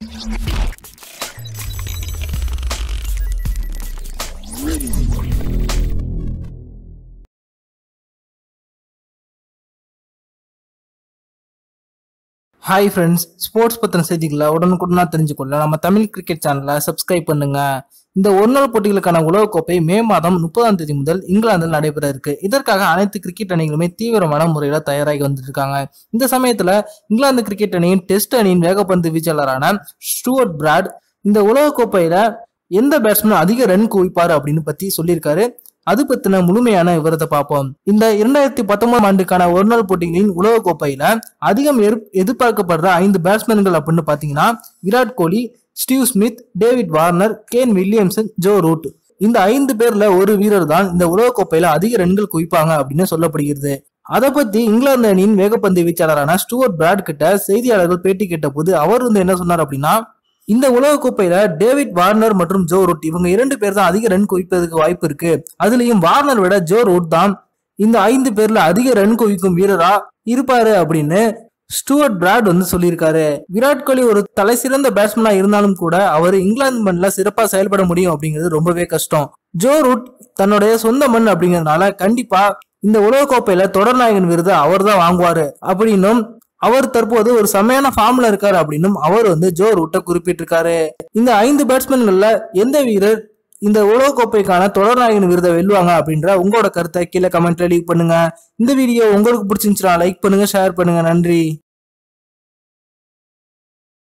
Hi friends, sports பத்தின செய்திகளை உடனுக்குடனா தெரிஞ்சுக்கொள்ள நம்ம தமிழ் கிரிக்கெட் சேனலை சப்ஸ்கிரைப் பண்ணுங்க. இந்த ஒருநாள் போட்டிகளுக்கான உலகக்கோப்பை மே மாதம் 30ஆம் தேதி முதல் இங்கிலாந்தில் நடைபெற இருக்கு. இதற்காக அனைத்து கிரிக்கெட் அணிகளுமே தீவிரமான முறையில தயாராகி வந்துட்டு இருக்காங்க. இந்த சமயத்துல இங்கிலாந்து கிரிக்கெட் அணியின் டெஸ்ட் அணியின் வேகப்பந்து வீச்சாளரான ஸ்டூவர்ட் பிராட் இந்த உலகக்கோப்பையில எந்த பேட்ஸ்மேன் அதிக ரன் குவிப்பாரு அப்படின்னு பத்தி சொல்லியிருக்காரு. அது பத்தின முழுமையான விவரத்தை பார்ப்போம். இந்த 2019 ஆண்டுக்கான ஒருநாள் போட்டிகளின் உலகக்கோப்பையில அதிகம் எதிர்பார்க்கப்படுற 5 பேட்ஸ்மேன்கள் அப்படின்னு பாத்தீங்கன்னா Virat Kohli, Steve Smith, David Warner, Kane Williamson, Joe Root. இந்த 5 பேர்ல ஒரு வீரர் தான் இந்த உலகக்கோப்பையில அதிக ரன்கள் குவிப்பாங்க அப்படின்னு சொல்லப்படுகிறது. அதை பத்தி இங்கிலாந்து அணியின் வேகப்பந்து வீச்சாளரான ஸ்டூவர்ட் பிராட் கிட்ட செய்தியாளர்கள் பேட்டி கேட்ட போது அவர் என்ன சொன்னார் அப்படின்னா, இந்த உலகக்கோப்பையில டேவிட் வார்னர் மற்றும் ஜோ ரூட் இவங்க 2 பேர் தான் அதிக ரன் குவிப்பதற்கு வாய்ப்பு இருக்கு. அதுலயும் வார்னர் விட ஜோ ரூட் தான் இந்த 5 பேர்ல அதிக ரன் குவிக்கும் வீரரா இருப்பாரு அப்படின்னு ஸ்டூவர்ட் பிராட் சொல்லியிருக்காரு. விராட் கோலி ஒரு தலை சிறந்த பேட்ஸ்மேனா இருந்தாலும் கூட அவர் இங்கிலாந்து மண்ணில் சிறப்பா செயல்பட முடியும் அப்படிங்கிறது ரொம்பவே கஷ்டம். ஜோ ரூட் தன்னுடைய சொந்த மண் அப்படிங்கறதுனால கண்டிப்பா இந்த உலகக்கோப்பையில தொடர் நாயகன் விருது அவர் தான் வாங்குவாரு அப்படின்னும், அவர் தற்போது ஒரு செமையான ஃபார்ம்ல இருக்காரு அப்படின்னும் அவர் ஜோ ரூட்டை குறிப்பிட்டிருக்காரு. இந்த 5 பேட்ஸ்மேன்கள்ல எந்த வீரர் இந்த உலகக்கோப்பைக்கான தொடர் நாயகன் விருதை வெல்லுவாங்க அப்படின்ற உங்களோட கருத்தை கீழே கமெண்ட்ல லீவ் பண்ணுங்க. இந்த வீடியோ உங்களுக்கு பிடிச்சிருந்துச்சுன்னா லைக் பண்ணுங்க, ஷேர் பண்ணுங்க. நன்றி.